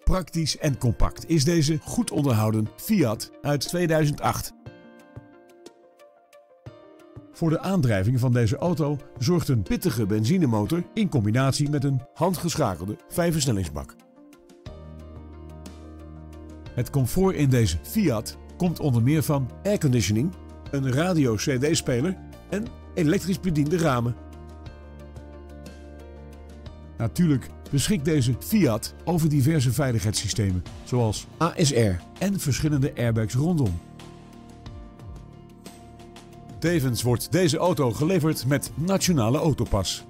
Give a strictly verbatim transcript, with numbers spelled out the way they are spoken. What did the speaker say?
Praktisch en compact is deze goed onderhouden Fiat uit tweeduizend acht. Voor de aandrijving van deze auto zorgt een pittige benzinemotor in combinatie met een handgeschakelde vijfversnellingsbak. Het comfort in deze Fiat komt onder meer van airconditioning, een radio-C D-speler en elektrisch bediende ramen. Natuurlijk beschikt deze Fiat over diverse veiligheidssystemen zoals A S R en verschillende airbags rondom. Tevens wordt deze auto geleverd met Nationale Autopas.